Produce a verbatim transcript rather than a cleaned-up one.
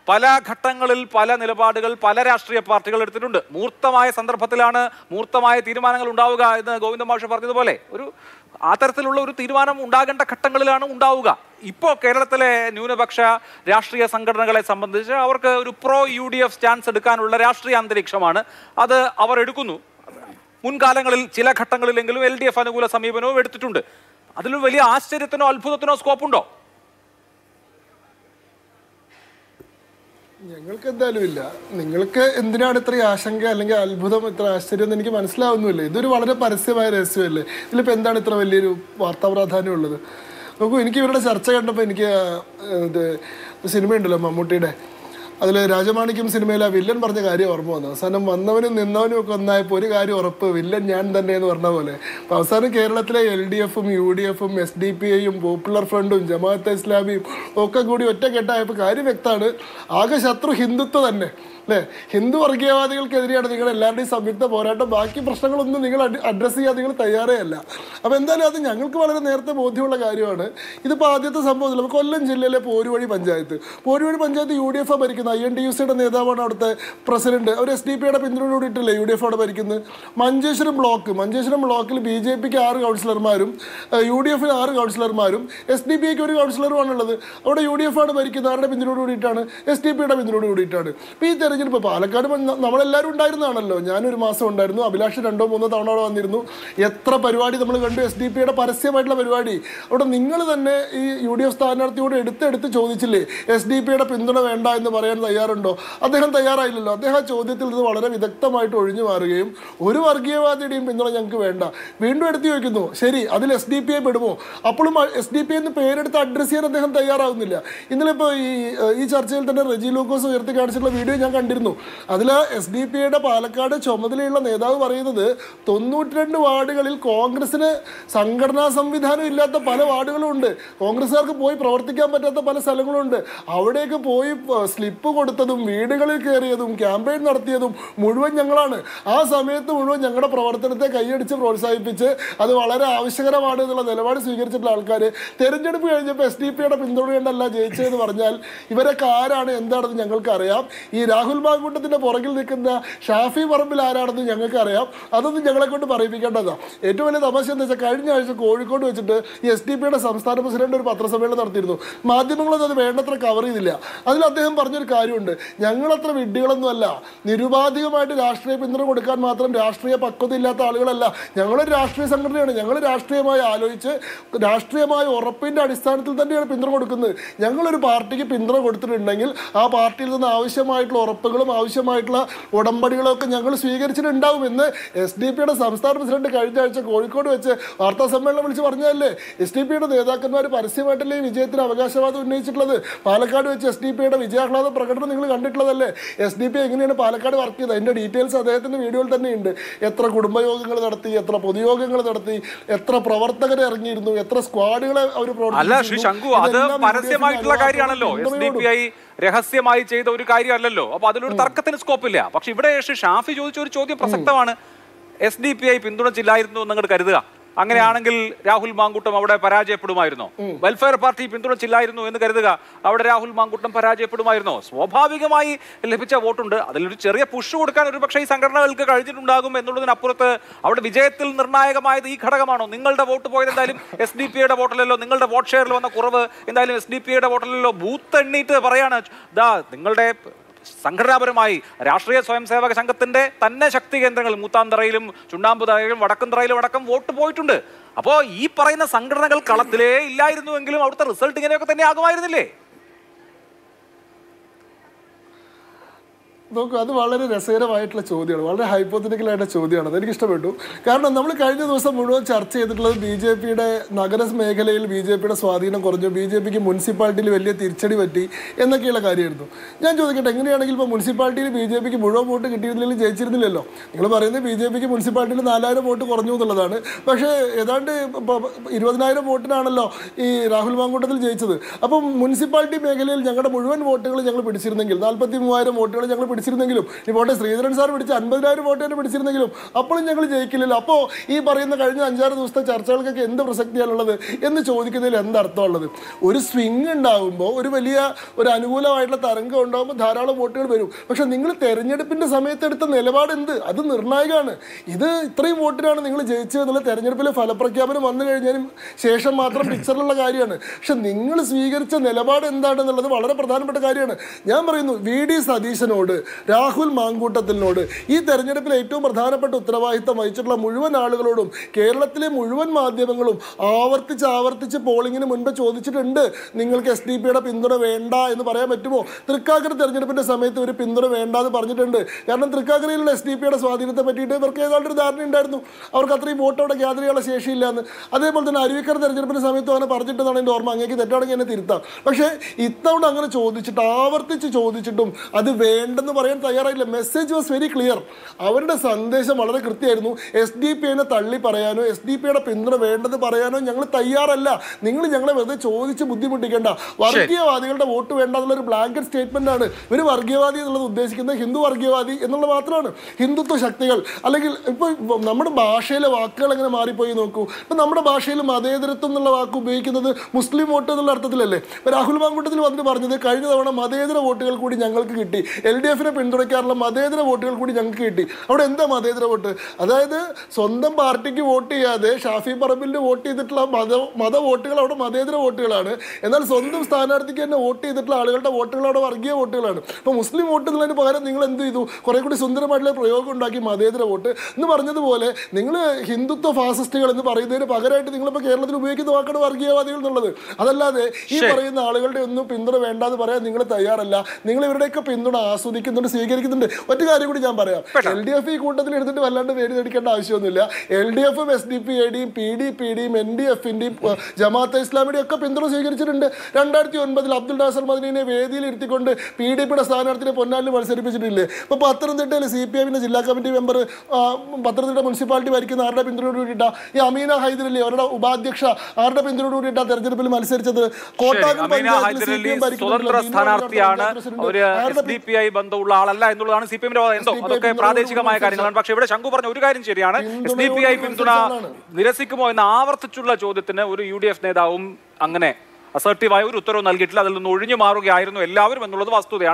പല ഘട്ടങ്ങളിൽ പല നിലപാടുകൾ പല രാഷ്ട്രീയ പാർട്ടികൾ എടുത്തിട്ടുണ്ട്. മൂർത്തമായ സന്ദർഭത്തിലാണ് മൂർത്തമായ തീരുമാനങ്ങൾ ഉണ്ടാവുക എന്ന് ഗോവിന്ദ മാഷ് പറഞ്ഞതുപോലെ ഒരു ആ തരത്തിലുള്ള ഒരു തീരുമാനം ഉണ്ടാകേണ്ട ഘട്ടങ്ങളിലാണ് ഉണ്ടാവുക. ഇപ്പോൾ കേരളത്തിലെ ന്യൂനപക്ഷ രാഷ്ട്രീയ സംഘടനകളെ സംബന്ധിച്ച് അവർക്ക് ഒരു pro U D F stance എടുക്കാനുള്ള രാഷ്ട്രീയ അന്തരീക്ഷമാണ്. അത് അവർ എടുക്കുന്നു. മുൻകാലങ്ങളിൽ ചില ഘട്ടങ്ങളിലെങ്കിലും എൽ ഡി എഫ് അനുകൂല സമീപനവും എടുത്തിട്ടുണ്ട്. അതിൽ വലിയ ആശ്ചര്യത്തിനോ അത്ഭുതത്തിനോ സ്കോപ്പുണ്ടോ? ഞങ്ങൾക്ക് എന്തായാലും ഇല്ല. നിങ്ങൾക്ക് എന്തിനാണ് ഇത്ര ആശങ്ക അല്ലെങ്കിൽ അത്ഭുതം, ഇത്ര ആശ്ചര്യം എന്ന് എനിക്ക് മനസ്സിലാവുന്നില്ല. ഇതൊരു വളരെ പരസ്യമായ രഹസ്യമല്ലേ. ഇതിലിപ്പോൾ എന്താണ് ഇത്ര വലിയൊരു വാർത്താ പ്രാധാന്യം ഉള്ളത്? നോക്കൂ, എനിക്ക് ഇവരുടെ ചർച്ച കണ്ടപ്പോൾ എനിക്ക് ഇത് സിനിമയുണ്ടല്ലോ മമ്മൂട്ടിയുടെ, അതിൽ രാജമാണിക്യം സിനിമയിൽ ആ വില്ലൻ പറഞ്ഞ കാര്യം ഓർമ്മ വന്നു. അവസാനം വന്നവനും നിന്നവനും ഒക്കെ ഒന്നായപ്പോൾ ഒരു കാര്യം ഉറപ്പ്, വില്ലൻ ഞാൻ തന്നെ എന്ന് പറഞ്ഞ പോലെ. അപ്പോൾ അവസാനം കേരളത്തിലെ എൽ ഡി എഫും യു ഡി എഫും എസ് ഡി പി ഐയും പോപ്പുലർ ഫ്രണ്ടും ജമാഅത്തെ ഇസ്ലാമിയും ഒക്കെ കൂടി ഒറ്റക്കെട്ടായപ്പോൾ കാര്യം വ്യക്തമാണ്. ആകെ ശത്രു ഹിന്ദുത്വം തന്നെ അല്ലേ. ഹിന്ദു വർഗീയവാദികൾക്കെതിരെയാണ് നിങ്ങൾ എല്ലാവരുടെയും സംയുക്ത പോരാട്ടം. ബാക്കി പ്രശ്നങ്ങളൊന്നും നിങ്ങൾ അഡ്രസ്സ് ചെയ്യാൻ നിങ്ങൾ തയ്യാറേ അല്ല. അപ്പോൾ എന്തായാലും അത് ഞങ്ങൾക്ക് വളരെ നേരത്തെ ബോധ്യമുള്ള കാര്യമാണ്. ഇതിപ്പോൾ ആദ്യത്തെ സംഭവത്തിൽ കൊല്ലം ജില്ലയിലെ Poruvazhi panchayat Poruvazhi panchayat U D F ഭരിക്കുന്നത്. ഐ എൻ ടി യു സിയുടെ നേതാവാണ് അവിടുത്തെ പ്രസിഡന്റ്. അവർ എസ് ഡി പിയുടെ പിന്തുണയോടിയിട്ടില്ലേ യു ഡി എഫ് അവിടെ ഭരിക്കുന്നത്. മഞ്ചേശ്വരം ബ്ലോക്ക് മഞ്ചേശ്വരം ബ്ലോക്കിൽ ബി ജെ പിക്ക് ആറ് കൗൺസിലർമാരും യു ഡി എഫിന് ആറ് കൗൺസിലർമാരും എസ് ഡി പി ഐക്ക് ഒരു കൗൺസിലറുമാണുള്ളത്. അവിടെ യു ഡി എഫ് ആണ് ഭരിക്കുന്നത്. ആരുടെ പിന്തുണയോട് കൂടിയിട്ടാണ്? എസ് ഡി പിയുടെ പിന്തുണയോട് കൂടിയിട്ടാണ്. ഇപ്പോൾ ഈ തെരഞ്ഞെടുപ്പ് പാലക്കാട് നമ്മളെല്ലാവരും ഉണ്ടായിരുന്നതാണല്ലോ. ഞാനൊരു മാസം ഉണ്ടായിരുന്നു. അഭിലാഷ് രണ്ടോ മൂന്നോ തവണ അവിടെ വന്നിരുന്നു. എത്ര പരിപാടി നമ്മൾ കണ്ടു. എസ് ഡി പിയുടെ പരസ്യമായിട്ടുള്ള പരിപാടി. അവിടെ നിങ്ങൾ തന്നെ ഈ യു ഡി എഫ് സ്ഥാനാർത്ഥിയോട് എടുത്തെടുത്ത് ചോദിച്ചില്ലേ എസ് ഡി പിയുടെ പിന്തുണ വേണ്ട എന്ന് പറയാൻ തയ്യാറുണ്ടോ? അദ്ദേഹം തയ്യാറായില്ലല്ലോ. അദ്ദേഹം ചോദ്യത്തിൽ നിന്ന് വളരെ വിദഗ്ധമായിട്ട് ഒഴിഞ്ഞു മാറുകയും ഒരു വർഗീയവാദിയുടെയും പിന്തുണ ഞങ്ങൾക്ക് വേണ്ട വീണ്ടും എടുത്തു ചോദിക്കുന്നു. ശരി, അതിൽ എസ് ഡി പി ഐ പെടുമോ? അപ്പോഴും എസ് ഡി പി എന്ന് പേരെടുത്ത് അഡ്രസ്സ് ചെയ്യാൻ അദ്ദേഹം തയ്യാറാവുന്നില്ല. ഇന്നലെ ഇപ്പോൾ ഈ ഈ ചർച്ചയിൽ തന്നെ റെജി ലൂക്കോസ് ഉയർത്തി കാണിച്ചിട്ടുള്ള വീഡിയോ ഞാൻ കണ്ടിരുന്നു. അതിൽ എസ് ഡി പി ഐയുടെ പാലക്കാട് ചുമതലയുള്ള നേതാവ് പറയുന്നത് തൊണ്ണൂറ്റി രണ്ട് വാർഡുകളിൽ കോൺഗ്രസിന് സംഘടനാ സംവിധാനം ഇല്ലാത്ത പല വാർഡുകളും ഉണ്ട്. കോൺഗ്രസ്സുകാർക്ക് പോയി പ്രവർത്തിക്കാൻ പറ്റാത്ത പല സ്ഥലങ്ങളുണ്ട്. അവിടേക്ക് പോയി സ്ലിപ്പ് കൊടുത്തതും വീടുകളിൽ കയറിയതും ക്യാമ്പയിൻ നടത്തിയതും മുഴുവൻ ഞങ്ങളാണ്. ആ സമയത്ത് മുഴുവൻ ഞങ്ങളുടെ പ്രവർത്തനത്തെ കൈയടിച്ച് പ്രോത്സാഹിപ്പിച്ച് അത് വളരെ ആവശ്യകരമാണ് എന്നുള്ള നിലപാട് സ്വീകരിച്ചിട്ടുള്ള ആൾക്കാർ തെരഞ്ഞെടുപ്പ് കഴിഞ്ഞപ്പോൾ എസ് ഡി പിയുടെ പിന്തുണയുണ്ടല്ല ജയിച്ചതെന്ന് പറഞ്ഞാൽ ഇവരൊക്കെ ആരാണ് എന്താണെന്ന് ഞങ്ങൾക്കറിയാം. ഈ രാഹുൽ മാങ്കൂട്ടത്തിന്റെ പുറകിൽ നിൽക്കുന്ന ഷാഫി പറമ്പിൽ ആരാണെന്ന് ഞങ്ങൾക്ക് അറിയാം. അതൊന്നും ഞങ്ങളെ കൊണ്ട് പറയിപ്പിക്കേണ്ടതാണ്. ഏറ്റവും വലിയ തമാശ എന്താ വെച്ചാൽ കഴിഞ്ഞ ആഴ്ച കോഴിക്കോട് വെച്ചിട്ട് ഈ എസ് ഡി പിയുടെ സംസ്ഥാന പ്രസിഡന്റ് ഒരു പത്രസമ്മേളനം നടത്തിയിരുന്നു. മാധ്യമങ്ങളൊന്നും അത് വേണ്ടത്ര കവർ ചെയ്തില്ല. അതിൽ അദ്ദേഹം പറഞ്ഞൊരു കാര്യമുണ്ട്. ഞങ്ങളത്ര വിഡ്ഢികളൊന്നുമല്ല. നിരുപാധികമായിട്ട് രാഷ്ട്രീയ പിന്തുണ കൊടുക്കാൻ മാത്രം രാഷ്ട്രീയ പക്വത ഇല്ലാത്ത ആളുകളല്ല. ഞങ്ങളൊരു രാഷ്ട്രീയ സംഘടനയാണ്. ഞങ്ങൾ രാഷ്ട്രീയമായി ആലോചിച്ച് രാഷ്ട്രീയമായ ഉറപ്പിന്റെ അടിസ്ഥാനത്തിൽ തന്നെയാണ് പിന്തുണ കൊടുക്കുന്നത്. ഞങ്ങളൊരു പാർട്ടിക്ക് പിന്തുണ കൊടുത്തിട്ടുണ്ടെങ്കിൽ ആ പാർട്ടിയിൽ നിന്ന് ആവശ്യമായിട്ടുള്ള ഉറപ്പുകളും ആവശ്യമായിട്ടുള്ള ഉടമ്പടികളൊക്കെ ഞങ്ങൾ സ്വീകരിച്ചിട്ടുണ്ടാവുമെന്ന് എസ് ഡി പിയുടെ സംസ്ഥാന പ്രസിഡന്റ് കഴിഞ്ഞ ആഴ്ച കോഴിക്കോട് വെച്ച് വാർത്താ സമ്മേളനം വിളിച്ച് പറഞ്ഞതല്ലേ. എസ് ഡി പിയുടെ നേതാക്കന്മാർ പരസ്യമായിട്ടല്ലേ വിജയത്തിന് അവകാശവാദം ഉന്നയിച്ചിട്ടുള്ളത്. പാലക്കാട് വെച്ച് എസ് ഡി പിയുടെ വിജയാഹ്ലാദ പ്രകടനം നിങ്ങൾ കണ്ടിട്ടുള്ളതല്ലേ. എസ് ഡി പി എങ്ങനെയാണ് പാലക്കാട് വർക്ക് ചെയ്തത് അതിന്റെ ഡീറ്റെയിൽസ് അദ്ദേഹത്തിന്റെ വീഡിയോയിൽ തന്നെയുണ്ട്. എത്ര കുടുംബയോഗങ്ങൾ നടത്തി, എത്ര പൊതുയോഗങ്ങൾ നടത്തി, എത്ര പ്രവർത്തകരെ ഇറങ്ങിയിരുന്നു, എത്ര സ്ക്വാഡുകളെ അവർ രഹസ്യമായി ചെയ്ത ഒരു കാര്യമല്ലല്ലോ. അപ്പൊ അതിലൊരു തർക്കത്തിന് സ്കോപ്പില്ല. പക്ഷെ ഇവിടെ ഷാഫി ചോദിച്ച ഒരു ചോദ്യം പ്രസക്തമാണ്. എസ് ഡി പി ഐ പിന്തുണച്ചില്ലായിരുന്നു എന്ന് നിങ്ങൾ കരുതുക. അങ്ങനെയാണെങ്കിൽ രാഹുൽ മാങ്കൂട്ടം അവിടെ പരാജയപ്പെടുമായിരുന്നോ? വെൽഫെയർ പാർട്ടി പിന്തുണച്ചില്ലായിരുന്നു എന്ന് കരുതുക. അവിടെ രാഹുൽ മാങ്കൂട്ടം പരാജയപ്പെടുമായിരുന്നോ? സ്വാഭാവികമായി ലഭിച്ച വോട്ടുണ്ട്. അതിലൊരു ചെറിയ പുഷ് കൊടുക്കാൻ ഒരു പക്ഷേ ഈ സംഘടനകൾക്ക് കഴിഞ്ഞിട്ടുണ്ടാകും എന്നുള്ളതിനപ്പുറത്ത് അവിടെ വിജയത്തിൽ നിർണായകമായത് ഈ ഘടകമാണോ? നിങ്ങളുടെ വോട്ട് പോയത് എന്തായാലും എസ് ഡി പി യുടെ വോട്ടിലല്ലോ. നിങ്ങളുടെ വോട്ട് ഷെയറിൽ വന്ന കുറവ് എന്തായാലും എസ് ഡി പി യുടെ വോട്ടിലല്ലോ. ബൂത്ത് എണ്ണീറ്റ് പറയാണ് ദാ നിങ്ങളുടെ സംഘടനാപരമായി രാഷ്ട്രീയ സ്വയം സേവക സംഘത്തിന്റെ തന്നെ ശക്തി കേന്ദ്രങ്ങൾ മൂത്താന്തറയിലും ചുണ്ണാമ്പുതറയിലും വടക്കുംതറയിലും അടക്കം വോട്ട് പോയിട്ടുണ്ട്. അപ്പോൾ ഈ പറയുന്ന സംഘടനകൾ കളത്തിലേ ഇല്ലായിരുന്നുവെങ്കിലും അവിടുത്തെ റിസൾട്ട് ഇങ്ങനെയൊക്കെ തന്നെ ആകുമായിരുന്നില്ലേ? നോക്കൂ, അത് വളരെ രസകരമായിട്ടുള്ള ചോദ്യമാണ്. വളരെ ഹൈപ്പോത്തറ്റിക്കലായിട്ടുള്ള ചോദ്യമാണ്. അത് എനിക്കിഷ്ടപ്പെട്ടു. കാരണം നമ്മൾ കഴിഞ്ഞ ദിവസം മുഴുവൻ ചർച്ച ചെയ്തിട്ടുള്ളത് ബി ജെ പിയുടെ നഗര മേഖലയിൽ ബി ജെ പിയുടെ സ്വാധീനം കുറഞ്ഞു, ബി ജെ പിക്ക് മുനിസിപ്പാലിറ്റിയിൽ വലിയ തിരിച്ചടി പറ്റി എന്നൊക്കെയുള്ള കാര്യമായിരുന്നു. ഞാൻ ചോദിക്കട്ടെ, എങ്ങനെയാണെങ്കിൽ ഇപ്പോൾ മുനിസിപ്പാലിറ്റിയിൽ ബി ജെ പിക്ക് മുഴുവൻ വോട്ട് കിട്ടിയിരുന്നില്ലെങ്കിൽ ജയിച്ചിരുന്നില്ലല്ലോ. നിങ്ങൾ പറയുന്നത് ബി ജെ പിക്ക് മുനിസിപ്പാലിറ്റിയിൽ നാലായിരം വോട്ട് കുറഞ്ഞു എന്നുള്ളതാണ്. പക്ഷേ ഏതാണ്ട് ഇരുപതിനായിരം വോട്ടിനാണല്ലോ ഈ രാഹുൽ മാങ്കൂട്ടത്തിൽ ജയിച്ചത്. അപ്പം മുനിസിപ്പാലിറ്റി മേഖലയിൽ ഞങ്ങളുടെ മുഴുവൻ വോട്ടുകൾ ഞങ്ങൾ പിടിച്ചിരുന്നെങ്കിൽ നാൽപ്പത്തി മൂവായിരം വോട്ടുകൾ ഞങ്ങൾ പിടിച്ചിരുന്നെങ്കിലും ഇപ്പോൾ ശ്രീധരൻ സാർ പിടിച്ച് അൻപതിനായിരം വോട്ട് തന്നെ പിടിച്ചിരുന്നെങ്കിലും അപ്പോഴും ഞങ്ങൾ ജയിക്കില്ലല്ലോ. അപ്പോൾ ഈ പറയുന്ന കഴിഞ്ഞ അഞ്ചാറ് ദിവസത്തെ ചർച്ചകൾക്കൊക്കെ എന്ത് പ്രസക്തിയാണുള്ളത് എന്ന് ചോദിക്കുന്നതിൽ എന്തർത്ഥമുള്ളത്? ഒരു സ്വിങ് ഉണ്ടാകുമ്പോൾ, ഒരു വലിയ ഒരു അനുകൂലമായിട്ടുള്ള തരംഗം ഉണ്ടാകുമ്പോൾ ധാരാളം വോട്ടുകൾ വരും. പക്ഷെ നിങ്ങൾ തെരഞ്ഞെടുപ്പിന്റെ സമയത്ത് എടുത്ത നിലപാട് എന്ത്? അത് നിർണായകമാണ്. ഇത് ഇത്രയും വോട്ടിനാണ് നിങ്ങൾ ജയിച്ചത് എന്നുള്ള തെരഞ്ഞെടുപ്പിലെ ഫലപ്രഖ്യാപനം വന്നു കഴിഞ്ഞാലും ശേഷം മാത്രം പിക്ചറിലുള്ള കാര്യമാണ്. പക്ഷെ നിങ്ങൾ സ്വീകരിച്ച നിലപാട് എന്താണെന്നുള്ളത് വളരെ പ്രധാനപ്പെട്ട കാര്യമാണ്. ഞാൻ പറയുന്നു, വി ഡി സതീശനോട്, രാഹുൽ മാങ്കൂട്ടത്തിനോട്, ഈ തെരഞ്ഞെടുപ്പിൽ ഏറ്റവും പ്രധാനപ്പെട്ട ഉത്തരവാദിത്തം വഹിച്ചിട്ടുള്ള മുഴുവൻ ആളുകളോടും കേരളത്തിലെ മുഴുവൻ മാധ്യമങ്ങളും ആവർത്തിച്ച് ആവർത്തിച്ച് പോളിംഗിന് മുൻപ് ചോദിച്ചിട്ടുണ്ട്, നിങ്ങൾക്ക് എസ് ഡി പിയുടെ പിന്തുണ വേണ്ട എന്ന് പറയാൻ പറ്റുമോ? തൃക്കാക്കര തെരഞ്ഞെടുപ്പിന്റെ സമയത്ത് ഒരു പിന്തുണ വേണ്ട എന്ന് പറഞ്ഞിട്ടുണ്ട്. കാരണം തൃക്കാക്കരയിലുള്ള എസ് ഡി പിയുടെ സ്വാധീനത്തെ പറ്റിയിട്ട് ഇവർക്ക് ഏതാണ്ട് ഒരു ധാരണ ഉണ്ടായിരുന്നു, അവർക്ക് അത്രയും വോട്ട് അവിടെ ഗ്യാദർ ചെയ്യാനുള്ള ശേഷിയില്ല എന്ന്. അതേപോലെ തന്നെ അരുവിക്കര തെരഞ്ഞെടുപ്പിന്റെ സമയത്തും അങ്ങനെ പറഞ്ഞിട്ടെന്നാണ് എൻ്റെ ഓർമ്മ. അങ്ങേക്ക് തെറ്റാണെങ്കിൽ എന്നെ തിരുത്താം. പക്ഷേ ഇത്തവണ അങ്ങനെ ചോദിച്ചിട്ട് ആവർത്തിച്ച് ചോദിച്ചിട്ടും അത് വേണ്ടെന്ന് പറയാൻ തയ്യാറായില്ല. Message was very clear. അവരുടെ സന്ദേശം വളരെ കൃത്യമായിരുന്നു. എസ് ഡി പി നെ തള്ളി പറയാനോ എസ് ഡി പിയുടെ പിന്തുണ വേണ്ടെന്ന് പറയാനോ ഞങ്ങൾ തയ്യാറല്ല. നിങ്ങൾ ഞങ്ങളെ വെറുതെ ചോദിച്ച് ബുദ്ധിമുട്ടിക്കേണ്ട. വർഗീയവാദികളുടെ വോട്ട് വേണ്ട എന്നുള്ളൊരു ബ്ലാങ്കറ്റ് സ്റ്റേറ്റ്മെന്റ് ആണ്. ഒരു വർഗീയവാദി എന്നുള്ളത് ഉദ്ദേശിക്കുന്നത് ഹിന്ദു വർഗീയവാദി എന്നുള്ള മാത്രമാണ്. ഹിന്ദുത്വ ശക്തികൾ അല്ലെങ്കിൽ ഇപ്പോൾ നമ്മുടെ ഭാഷയിലെ വാക്കുകൾ എങ്ങനെ മാറിപ്പോയി നോക്കൂ. ഇപ്പം നമ്മുടെ ഭാഷയിൽ മതേതരത്വം എന്നുള്ള വാക്ക് ഉപയോഗിക്കുന്നത് മുസ്ലിം വോട്ട് എന്നുള്ള അർത്ഥത്തിലല്ലേ? ഇപ്പം രാഹുൽ മാങ്കൂട്ടത്തിൽ വന്നിട്ട് പറഞ്ഞത് കഴിഞ്ഞ തവണ മതേതര വോട്ടുകൾ കൂടി ഞങ്ങൾക്ക് കിട്ടി, എൽ ഡി എഫിനെ പിന്തുണയ്ക്കാറുള്ള മതേതര വോട്ടുകൾ കൂടി ഞങ്ങൾക്ക് കിട്ടി. അവിടെ എന്താ മതേതര വോട്ട്? അതായത് സ്വന്തം പാർട്ടിക്ക് വോട്ട് ചെയ്യാതെ ഷാഫി പറമ്പിലിന് വോട്ട് ചെയ്തിട്ടുള്ള മത മത വോട്ടുകൾ അവിടെ മതേതര വോട്ടുകളാണ്. എന്നാൽ സ്വന്തം സ്ഥാനാർത്ഥിക്ക് തന്നെ വോട്ട് ചെയ്തിട്ടുള്ള ആളുകളുടെ വോട്ടുകൾ അവിടെ വർഗീയ വോട്ടുകളാണ്. ഇപ്പോൾ മുസ്ലിം വോട്ട് എന്നുള്ളതിന് പകരം നിങ്ങൾ എന്ത് ചെയ്തു? കുറെ കൂടി സുന്ദരമായിട്ടുള്ള പ്രയോഗം ഉണ്ടാക്കി മതേതര വോട്ട് എന്ന് പറഞ്ഞതുപോലെ. നിങ്ങൾ ഹിന്ദുത്വ ഫാസിസ്റ്റുകൾ എന്ന് പറയുന്നതിന് പകരമായിട്ട് നിങ്ങളിപ്പോൾ കേരളത്തിൽ ഉപയോഗിക്കുന്ന വാക്കാണ് വർഗീയവാദികൾ എന്നുള്ളത്. അതല്ലാതെ ഈ പറയുന്ന ആളുകളുടെ ഒന്നും പിന്തുണ വേണ്ടാന്ന് പറയാൻ നിങ്ങൾ തയ്യാറല്ല. നിങ്ങൾ ഇവരുടെയൊക്കെ പിന്തുണ ആസ്വദിക്കുന്നുണ്ട്, സ്വീകരിക്കുന്നുണ്ട്. ഒറ്റ കാര്യം കൂടി ഞാൻ പറയാം. എൽ ഡി എഫ് ഈ കൂട്ടത്തിൽ എടുത്തിട്ട് വല്ലാണ്ട് പേര് നേടിക്കേണ്ട ആവശ്യമൊന്നുമില്ല. എൽ ഡി എഫും എസ് ഡി പി ഐഡിയും പി ഡി പി ഡിയും എൻ ഡി എഫിന്റെയും ജമാഅത്തെ ഇസ്ലാമിയുടെയും ഒക്കെ പിന്തുണ സ്വീകരിച്ചിട്ടുണ്ട്. രണ്ടായിരത്തി ഒൻപതിൽ അബ്ദുൽ നാസർ മദനിനെ വേദിയിൽ ഇരുത്തിക്കൊണ്ട് പി ഡി പിയുടെ സ്ഥാനാർത്ഥിനെ പൊന്നാലിൽ മത്സരിപ്പിച്ചിട്ടില്ലേ? ഇപ്പോൾ പത്തനംതിട്ടയിൽ സി പി എമ്മിന്റെ ജില്ലാ കമ്മിറ്റി മെമ്പർ പത്തനംതിട്ട മുനിസിപ്പാലിറ്റി ഭരിക്കുന്ന ആരുടെ പിന്തുണയോട് കൂടിയിട്ടാ? ഈ അമീന ഹൈദരലി അവരുടെ ഉപാധ്യക്ഷ ആരുടെ പിന്തുണയോട് കൂടിയിട്ടാ തെരഞ്ഞെടുപ്പിൽ മത്സരിച്ചത്? കോട്ടാക്കൽ സ്വതന്ത്ര സ്ഥാനാർത്ഥിയാണ്, ഒരു എസ് ഡി പി ഐ ബന്ധമുള്ള ആളല്ല എന്നുള്ളതാണ് സി പി എമ്മിന്റെ വാദം. എന്തോ അതൊക്കെ പ്രാദേശികമായ കാര്യങ്ങളാണ്. പക്ഷെ ഇവിടെ ശംഖു പറഞ്ഞ ഒരു കാര്യം ശരിയാണ്. എസ് ഡി പി ഐ പിന്തുണ നിരസിക്കുമോ എന്ന ആവർത്തിച്ചുള്ള ചോദ്യത്തിന് ഒരു യു ഡി എഫ് നേതാവും അങ്ങനെ അസർട്ടീവായ ഒരു ഉത്തരവ് നൽകിയിട്ടില്ല. അതിൽ നിന്ന് ഒഴിഞ്ഞു മാറുകയായിരുന്നു എല്ലാവരും എന്നുള്ളത് വസ്തുതയാണ്.